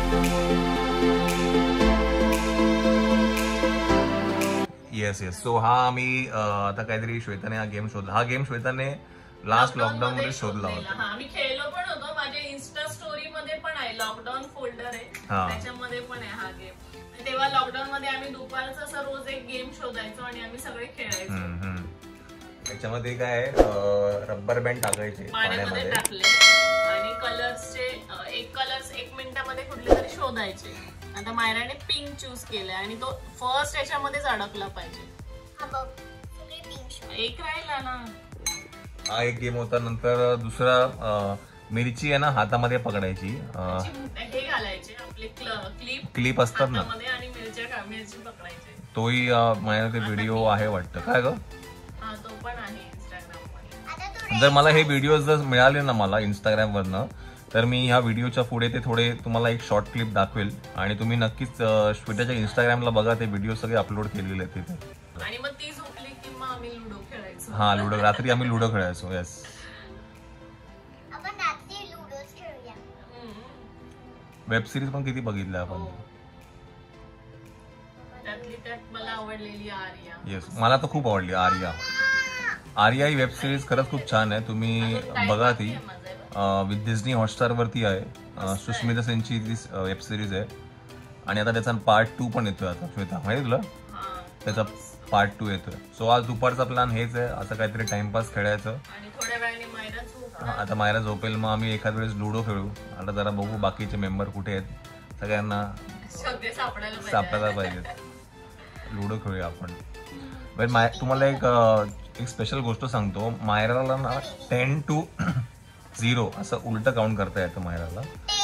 Yes yes. So हा आम्ही आता काहीतरी श्वेताने हा गेम शोधला. हा गेम श्वेताने लास्ट लॉकडाऊन मध्ये शोधला होता. मी खेळलो पण होतो. माझ्या इन्स्टा स्टोरी मध्ये पण आहे, लॉकडाऊन फोल्डर आहे त्याच्यामध्ये पण आहे हा गेम. तेव्हा लॉकडाऊन मध्ये आम्ही दुपारचं असं रोज एक गेम शोधायचो आणि आम्ही सगळे खेळायचो. त्याच्यामध्ये काय रबर बँड टाकायचे पाण्यामध्ये टाकले आणि कलर्सचे एक मिनिटामध्ये कुठले तरी शोधायचे. आता मायराने पिंक चूज केले आणि तो फर्स्ट याच्यामध्येच अडकला पाहिजे. एक राहिला ना. हा एक गेम होता. नंतर दुसरा मिरची आहे ना हातामध्ये पकडायची, हे घालायचे आपले क्लिप असतात ना आणि मिरची पकडायचे. तोही माझ्याकडे व्हिडिओ आहे वाटतं. काय ग? तो पण आहे इंस्टाग्राम. जर मला हे व्हिडिओ जर मिळाले ना मला इंस्टाग्राम वरनं, तर मी ह्या व्हिडिओच्या पुढे ते थोडे तुम्हाला एक शॉर्ट क्लिप दाखवेल आणि तुम्ही नक्कीच श्वेताच्या इंस्टाग्रामला बघा. ते व्हिडिओ सगळे अपलोड केलेले आहेत तिथे. आणि मग ती झोपली की मग आम्ही लुडो खेळायचो. हा लुडो, रात्री आम्ही लुडो खेळायचो. येस. वेब सिरीज पण किती बघितल्या आपण. त्यात मला आवडलेली आर्या. येस, मला तर खूप आवडली आर्या. आर्या ही वेब सिरीज खरंच खूप छान आहे. तुम्ही बघा ती. विथ डिझनी हॉटस्टार वरती आहे. सुष्मिता सेनची ती वेब सिरीज आहे आणि आता त्याचा पार्ट 2 पण येतोय. आता श्वेता माहिती तुला त्याचा पार्ट 2 येतोय. सो आज दुपारचा प्लॅन हेच आहे, असं काहीतरी टाइमपास खेळायचं. आता मायरा झोपेल, मग आम्ही एखाद वेळेस लुडो खेळू. आता जरा बघू बाकीचे मेंबर कुठे आहेत, सगळ्यांना सापडायला पाहिजेत. लुडो खेळूया आपण. तुम्हाला एक स्पेशल गोष्ट सांगतो. मायराला ना 10 to 0 असं उलट काउंट करता येतं मायराला.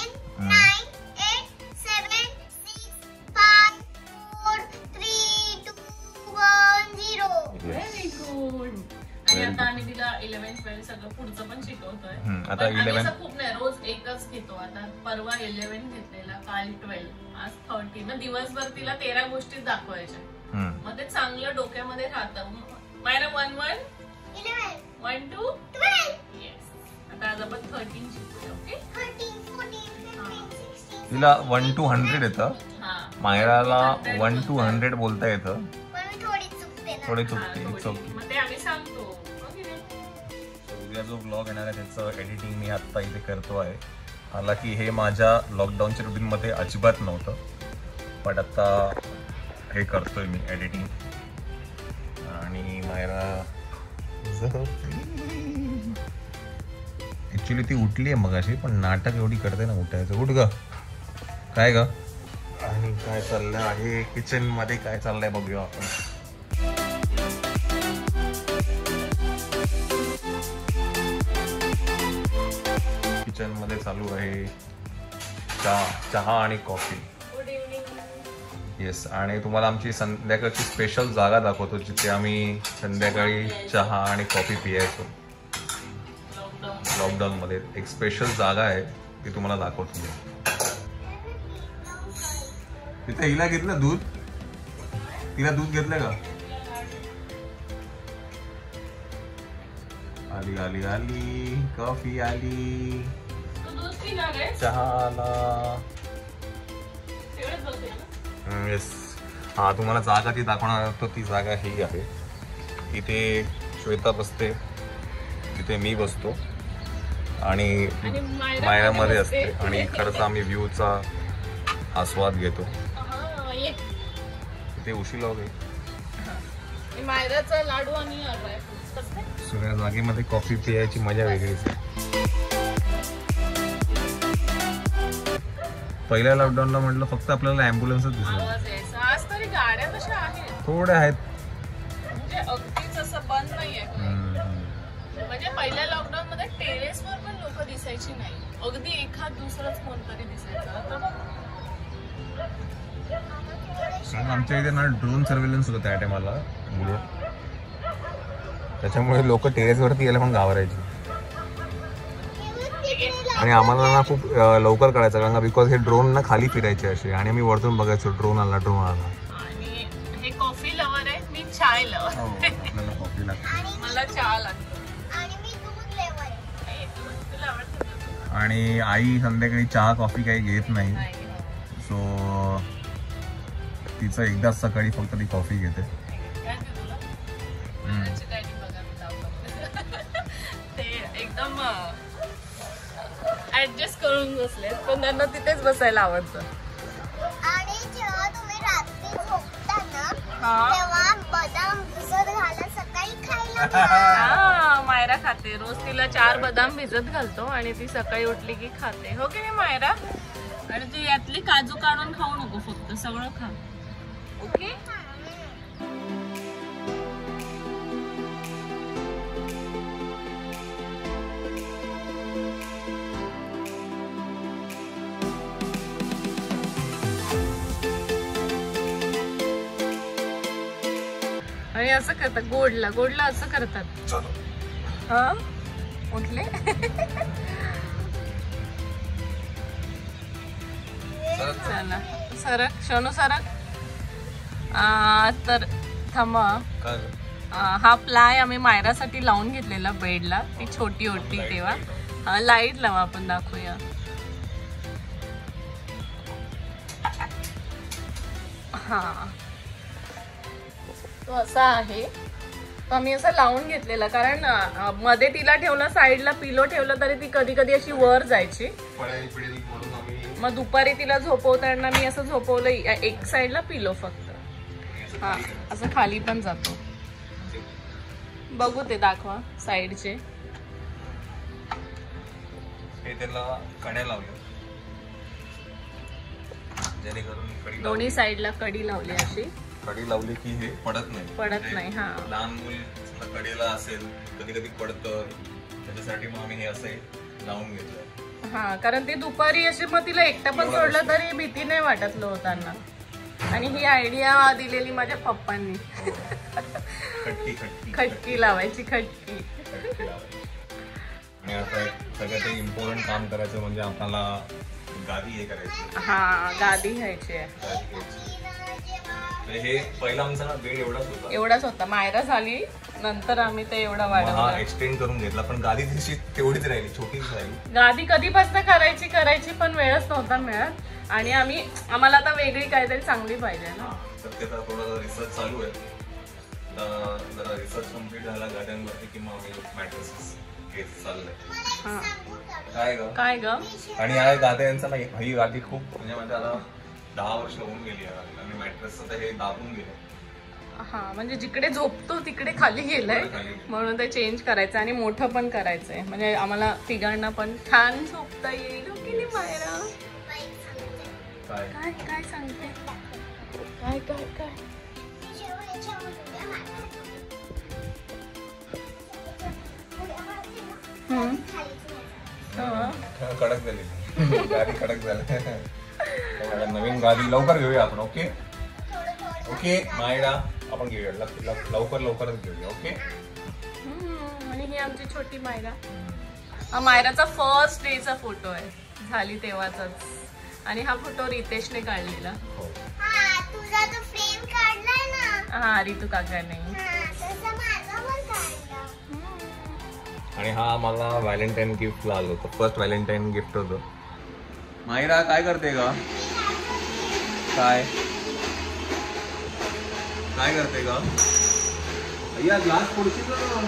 आता आम्ही तिला 11, 12 सगळं पुढचं पण शिकवतोय. आता 11 खूप नाही, रोज एकच घेतो. आता परवा 11 घेतलेला, काल 12, आज 13. मग दिवसभर तिला 13 गोष्टी दाखवायच्या. मग ते चांगलं डोक्यामध्ये राहतं. मायरा 1 1 11 1 2 12. येस. आता आज आपण 13 शिकूया. ओके. 13 14 15 16. तिला 1 to 100 येतं. मायराला 1 to 100 बोलता येतं. थोडी चुकते. It's okay. मग ते आम्ही सांगतो. उद्या जो ब्लॉग येणार आहे त्याचं एडिटिंग मी आता इथे करतो आहे. हालाकी हे माझ्या लॉकडाऊनच्या रुटीनमध्ये अजिबात नव्हतं, पण आता हे करतोय मी एडिटिंग. आणि मायरा ऍक्च्युली ती उठली आहे मगाशी, पण नाटक एवढी करते ना उठायचं. उठ ग. काय ग? आणि काय चाललं आहे किचन मध्ये, काय चाललंय बघूया आपण. किचन मध्ये चालू आहे चहा आणि कॉफी. येस. आणि तुम्हाला आमची संध्याकाळची स्पेशल जागा दाखवतो जिथे आम्ही संध्याकाळी चहा आणि कॉफी पियायचो. लॉकडाऊन मध्ये एक स्पेशल जागा आहे ती तुम्हाला दाखवतो. तिथे हिला घेतलं दूध. तिला दूध घेतलं का? आली आली आली कॉफी आली. चहा आला. येस. हा तुम्हाला जागा ती दाखवणार तर ती जागा ही आहे. इथे श्वेता बसते, तिथे मी बसतो आणि मायरामध्ये असते आणि खरंच आम्ही व्ह्यूचा आस्वाद घेतो. तिथे उशी लावली मायराचा लाडू आणि सगळ्या जागेमध्ये कॉफी पियायची मजा वेगळीच आहे. पहिल्या लॉकडाऊनला म्हटलं फक्त आपल्याला ॲम्ब्युलन्सच दिसत. आज तरी गाड्या कशा आहेत, थोड्या आहेत, म्हणजे अगदीच असं बंद नाहीये. म्हणजे पहिल्या लॉकडाऊन मध्ये टेरेसवर पण लोक दिसायची नाही, अगदी एखाद दुसरंच कोणतरी दिसायचं. आमच्या इथे ना ड्रोन सर्वेलन्स होतं त्या टायमाला, त्याच्यामुळे लोक टेरेसवरती यायला पण घाबरायची. आणि आम्हाला ना खूप लवकर कळायचं कारण का बिकॉज हे ड्रोन ना खाली फिरायचे असे आणि आम्ही वरतून बघायचो ड्रोन आला ड्रोन आला. आणि हे कॉफी लवर आहे, मी चाय लवर. मला कॉफी लागते, मला चहा लागतो. आणि आई संध्याकाळी चहा कॉफी काही घेत नाही, सो तिचं एकदाच सकाळी फक्त ती कॉफी घेते. ते एकदम ऍडजस्ट करून बसले पण त्यांना तिथेच बसायला आवडतं. आणि जेव्हा तुम्ही रात्री झोपता ना हा. तेव्हा बदाम भिजत घाला सकाळी खायला. मायरा खाते रोज. तिला 4 बदाम भिजत घालतो आणि ती सकाळी उठली की खाते. हो की नाही मायरा? आणि तू यातली काजू काढून खाऊ नको, फक्त सगळं खा. ओके. आणि असं करतात गोडला असं करतात. हा उठले. चला सरक शनू सरक. तर थांबा. हा प्लाय आम्ही मायरासाठी लावून घेतलेला बेडला. ती छोटी होती तेव्हा. हा लाईट लावा आपण दाखवूया. हा तो असा आहे. तो आम्ही असं लावून घेतलेला कारण मध्ये तिला ठेवलं साईडला पिलो ठेवलं तरी ती कधी कधी अशी वर जायची. मग दुपारी तिला झोपवताना मी असं झोपवलं एक साईडला पिलो फक्त. हा असं खाली पण जातो. बघू ते दाखवा साईडचे. त्याला कड्या लावल्या जेणेकरून दोन्ही साईडला कडी लावली. अशी कडी लावली की हे पडत नाही. हा लहान मूल कडेला असेल कधी कधी पडतं त्याच्यासाठी मग आम्ही हे असे लावून घेतलं. हा कारण ते दुपारी असे मग तिला एकटं पण सोडलं तरी भीती नाही वाटत होताना. आणि ही आयडिया दिलेली माझ्या पप्पांनी. खटकी लावायची. खटकी. आणि आता सगळ्यात इम्पॉर्टंट काम करायचं म्हणजे आपल्याला गादी हे करायची. हा गादी घ्यायची आहे. हे पहिला आमचा ना बेड एवढाच होता. मायरा झाली नंतर आम्ही ते एवढा वाढवला. एक्सटेंड करून घेतला पण गादी तशी तेवढीच राहिली, छोटीच राहिली. गादी कधीपासून करायची पण वेळच नव्हता मिळत. आणि आम्हाला आता वेगळी काहीतरी चांगली पाहिजे ना. सध्या थोडा रिसर्च चालू आहे. जरा रिसर्च कम्प्लीट झाला गाद्यांवरती की मग आम्ही मॅट्रेसेस घेत चाललंय. काय ग. आणि या गाद्यांचा ना ही गादी खूप म्हणजे माझ्या आता 10 वर्ष होऊन गेली आहे. आणि मॅट्रेस हे दाबून गेलं. हा म्हणजे जिकडे झोपतो तिकडे खाली गेलंय म्हणून ते चेंज करायचं आणि मोठं पण करायचंय म्हणजे आम्हाला तिघांना पण छान झोपता येईल. की नाही मायरा? काय काय सांगते? काय काय काय कडक झाली गादी. कडक झाली. नवीन गादी लवकर घेऊया आपण. ओके ओके मायरा आपण घेऊया लवकरच घेऊया. ओके. आणि ही आमची छोटी मायरा. हा मायराचा फर्स्ट डेचा फोटो आहे. झाली तेव्हाचाच. आणि हा फोटो रितेशने काढलेला. तुझा तो फ्रेम काढलाय ना. हा रितू काकाने. आणि हा मला व्हॅलेंटाईन गिफ्ट आलं होतं. फर्स्ट व्हॅलेंटाईन गिफ्ट होतं. मायरा काय करते का? काय करते का? अय्या ग्लास फोडशील ना.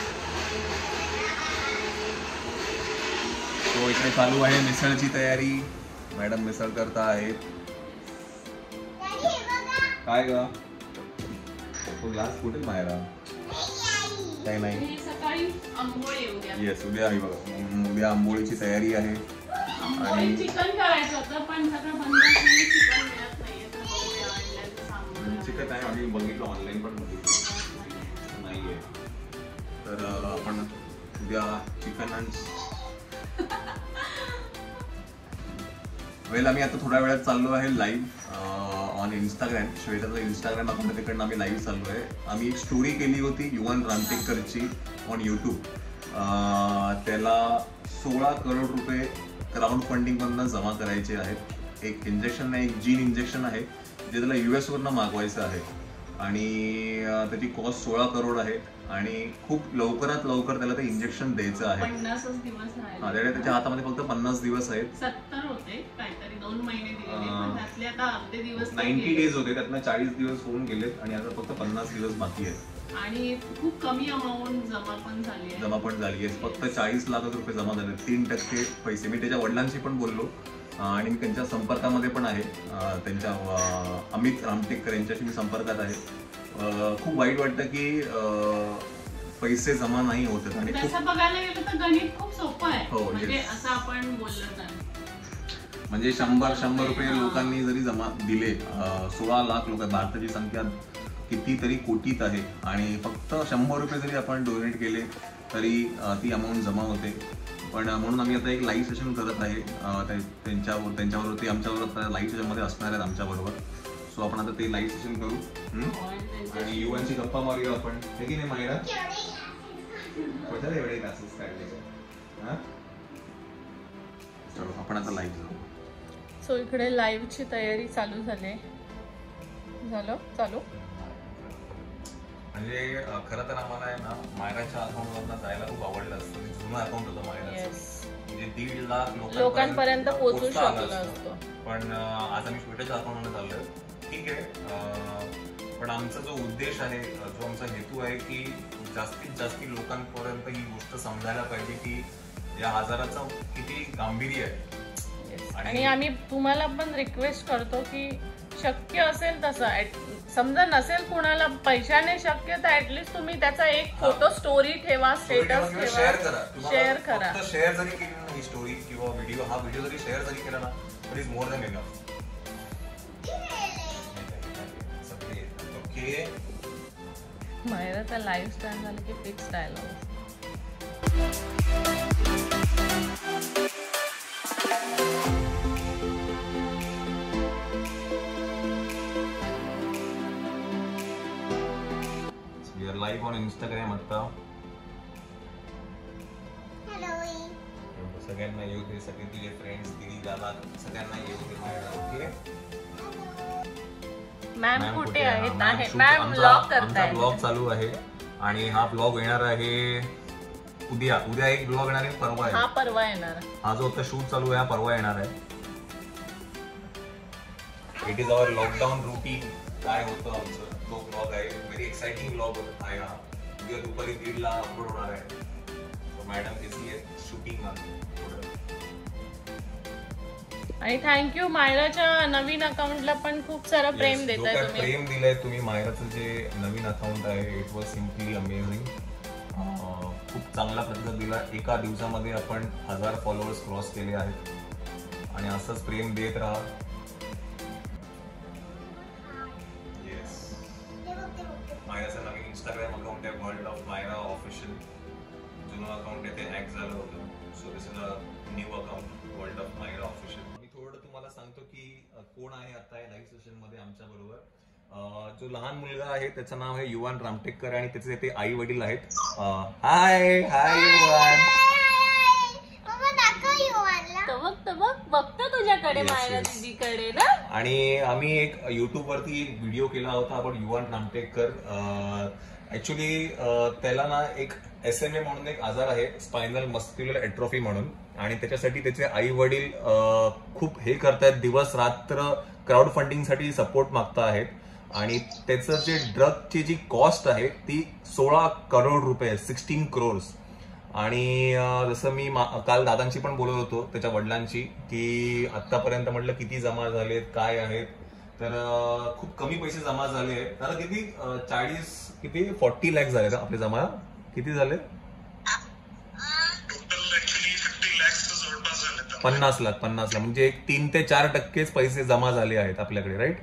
तो इकडे चालू आहे मिसळची तयारी. मॅडम मिसळ करता आहेत. काय ग? तो ग्लास फुटेल मायरा. काही नाही. येस उद्या आहे बघा. उद्या आंबोळीची तयारी आहे. आणि चिकन करायचं होतं पण सगळं बंद. चिकन मिळत नाहीये तर चिकन आहे. आम्ही बघितलं ऑनलाईन पण बघितलं नाहीये. तर आपण उद्या चिकन आम्ही आता थोड्या वेळात चाललो आहे लाईव्ह ऑन इंस्टाग्राम. श्वेताचं इंस्टाग्राम अकाउंट तिकडनं आम्ही लाईव्ह चाललो आहे. आम्ही एक स्टोरी केली होती युवन रामटेकरची ऑन यूट्यूब. त्याला 16 करोड रुपये क्राऊड फंडिंग मधनं जमा करायचे आहेत. एक इंजेक्शन आहे, एक जीन इंजेक्शन आहे जे त्याला US वरनं मागवायचं आहे. आणि त्याची कॉस्ट 16 करोड आहे. आणि खूप लवकरात लवकर त्याला ते इंजेक्शन द्यायचं आहे. 50 दिवस त्याच्या हातामध्ये फक्त 50 दिवस आहेत. 70 होते काहीतरी 2 महिने दिलेले. आता अर्धे दिवस 90 डेज होते, त्यातनं 40 दिवस होऊन गेलेत आणि आता फक्त 50 दिवस बाकी आहेत आणि खूप कमी अमाऊंट जमा पण झाली आहे. जमा पण झाली आहे. फक्त 40 लाख रुपये जमा झाले. 3% पैसे. मी त्याच्या वडिलांशी पण बोललो आणि मी त्यांच्या संपर्कामध्ये पण आहे. त्यांच्या अमित रामटेककर यांच्याशी मी संपर्कात आहे. खूप वाईट वाटतं की पैसे जमा नाही होत आणि तसं बघायला गेलं तर गणित खूप सोपं आहे. हो, म्हणजे असं आपण बोललं तर म्हणजे 100 रुपये लोकांनी जरी जमा दिले, 16 लाख लोक, भारताची संख्या कितीतरी कोटीत आहे आणि फक्त 100 रुपये जरी आपण डोनेट केले तरी ती अमाऊंट जमा होते. पण म्हणून आम्ही आता एक लाईव्ह सेशन करत आहे त्यांच्याबरोबर. ते आमच्याबरोबर लाईव्ह सेशनमध्ये असणार आहेत आमच्याबरोबर. सो आपण आता ते लाईव्ह सेशन करू आणि युवांची गप्पा मारूया आपण. हे की नाही मायरा? एवढे क्लासेस काढले. चलो आपण आता लाईव्ह जाऊ. सो इकडे लाईव्हची तयारी चालू झाली. चालू म्हणजे खरं तर आम्हाला आहे ना मायराच्या अकाउंटवरनं जायला खूप आवडलं असतं. जुनं अकाउंट होतं मायराचं, म्हणजे 1.5 लाख लोकांपर्यंत पोहोचू शकलो असतो. पण आज आम्ही श्वेताच्या अकाउंटमध्ये चाललोय. ठीक आहे, पण आमचा जो उद्देश आहे, जो आमचा हेतू आहे की जास्तीत जास्त लोकांपर्यंत ही गोष्ट समजायला पाहिजे की या आजाराचं किती गांभीर्य आहे. आणि आम्ही तुम्हाला पण रिक्वेस्ट करतो की शक्य असेल तसं, समजा नसेल कुणाला पैशाने शक्य तर ऍटलीस्ट तुम्ही त्याचा एक फोटो स्टोरी ठेवा, स्टेटस ठेवा, शेअर करा. शेअर जरी केली ना ही स्टोरी किंवा हा व्हिडिओ जरी शेअर जरी केला ना तरी is more than enough. Okay, मायराचा लाईव्ह स्टाईल झालं की fix dialogue. Live on Instagram आता. सगळ्यांना येऊ दे, सगळे तुझे फ्रेंड्स, दिदी, दादा, सगळ्यांना येऊ दे मायरा. ओके, मॅम कुठे आहेत? मॅम ब्लॉग करताय. ब्लॉग चालू आहे आणि हा ब्लॉग येणार आहे उद्या एक ब्लॉग येणार आहे, परवा आहे. हा परवा येणार. हा जो आता शूट चालू आहे हा परवा येणार आहे. It is our lockdown routine. काय होतं आमचं तो ब्लॉग आहे. व्हेरी एक्साइटिंग ब्लॉग आहे हा. उद्या दुपारी 1:30 अपलोड होणार आहे. मॅडम बिझी आहे शूटिंग मध्ये. आणि थँक्यू मायराच्या नवीन अकाउंटला पण खूप सारं प्रेम देताय तुम्ही. प्रेम दिलंय तुम्ही. मायराचं जे नवीन अकाउंट आहे इट वॉज सिम्पली अमेझिंग. खूप चांगला प्रतिसाद दिला. एका दिवसामध्ये आपण 1000 फॉलोअर्स क्रॉस केले आहेत आणि असंच प्रेम देत राहा. मायराचं नवीन इंस्टाग्राम अकाउंट आहे वर्ल्ड ऑफ मायरा ऑफिशियल. जुनं अकाउंट आहे ते हॅक झालं होतं. So this is a new account world of Myra official. मी थोडं तुम्हाला सांगतो की कोण आहे आता या लाईव्ह सेशन मध्ये आमच्या बरोबर. जो लहान मुलगा आहे त्याचं नाव आहे युवान रामटेककर आणि त्याचे ते आई वडील आहेत. हाय युवान. बघतो तुझ्याकडे मायरा दीदीकडे ना. आणि आम्ही एक युट्यूब वरती एक व्हिडिओ केला होता आपण युवान रामटेककर. ऍक्च्युली त्याला ना एक SMA म्हणून एक आजार आहे, स्पायनल मस्क्युलर एट्रोफी म्हणून. आणि त्याच्यासाठी त्याचे आई वडील खूप हे करतायत, दिवस रात्र क्राऊड फंडिंग साठी सपोर्ट मागता आहेत. आणि त्याचं जे ड्रगची जी कॉस्ट आहे ती 16 करोड रुपये, 16 crores. आणि जसं मी काल दादांशी पण बोलत होतो त्याच्या वडिलांशी की आतापर्यंत म्हटलं किती जमा झालेत काय आहेत, तर खूप कमी पैसे जमा झाले आहेत. दादा किती 40 लाख झाले आपले जमा. किती झाले? 50 लाख. म्हणजे एक 3 ते 4% पैसे जमा झाले आहेत आपल्याकडे, राईट?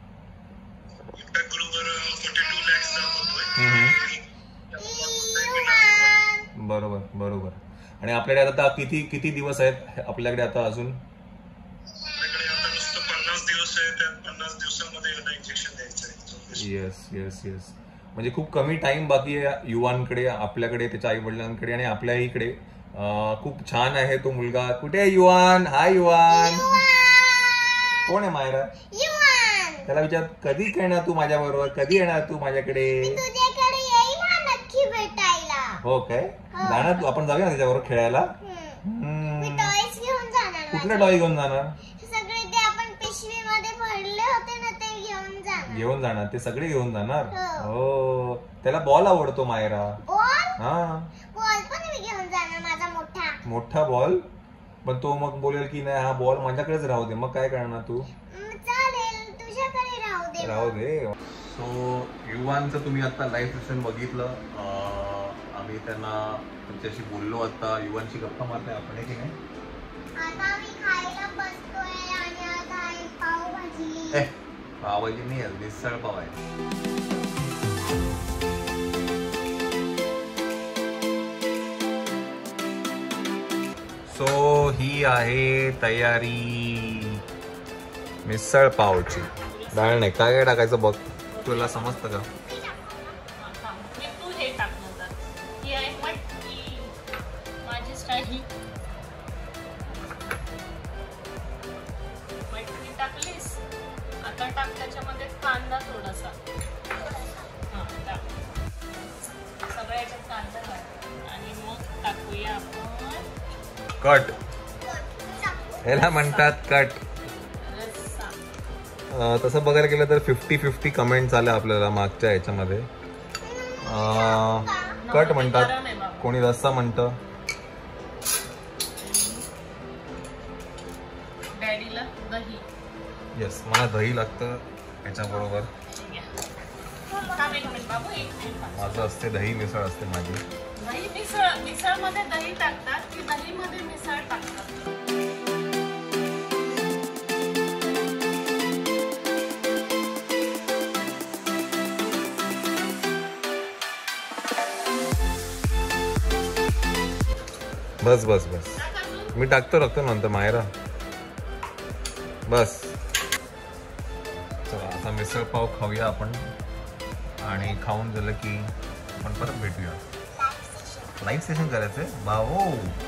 बरोबर. आणि आपल्याकडे आता किती दिवस आहेत आपल्याकडे आता अजून? 50 दिवस आहेत. त्या 50 दिवसामध्ये इंजेक्शन द्यायचं. येस. म्हणजे खूप कमी टाइम बाकी आहे युवांकडे, आपल्याकडे, त्याच्या आई वडिलांकडे आणि आपल्या इकडे. खूप छान आहे तो मुलगा. कुठे आहे युवान? हाय युवान. कोण आहे मायरा? त्याला विचार कधी येणार तू माझ्या बरोबर, कधी येणार तू माझ्याकडे? हो काय? जाणार तू? आपण जाऊया त्याच्याबरोबर खेळायला. कुठले टॉय घेऊन जाणार? सगळे ते आपण पिशवीमध्ये घेऊन जाणार ते सगळे घेऊन जाणार हो त्याला बॉल आवडतो मायरा बॉल हा बॉल पण मी घेऊन जाणार माझा मोठा मोठा बॉल पण तो मग बोलेल की नाही हा बॉल माझ्याकडेच राहू दे मग काय करणार तू चालेल तुझ्याकडे राहू दे सो युवांचं तुम्ही आता लाईव्ह सेशन बघितलं आम्ही त्यांना तुमच्याशी बोललो आता युवांची गप्पा मारते आपण की नाही आता मी खायला बसतोय आणि आता आहे पावभाजी पावभाजी नाही आहे मिसळ पाव आहे सो ही आहे तयारी मिसळ पावची डाळ नाही काय काय टाकायचं बघ तुला समजतं का तू हे टाक नंतर ही आहे मटकी माझी स्टाईल मटकी टाकलीस आता टाक त्याच्यामध्ये कांदा थोडासा हा टाक सगळ्या याच्यात कांदा टाक आणि मग टाकूया आपण कट ह्याला म्हणतात कट रस्सा तसं बघायला गेलं तर 50-50 कमेंट्स आल्या आपल्याला मागच्या ह्याच्यामध्ये कट म्हणतात कोणी रस्सा म्हणतं डॅडीला दही येस मला दही लागतं याच्याबरोबर थांब एक मिनिट बाबू एक मिनिट माझं असते दही मिसळ असते माझी दही मिसळ मध्ये दही टाकतात की दही मध्ये मिसळ टाकतात बस बस बस मी टाकतो नंतर मायरा बस चला आता मिसळ पाव खाऊया आपण आणि खाऊन झालं की आपण परत भेटूया लाईव्ह सेशन करायचंय भाऊ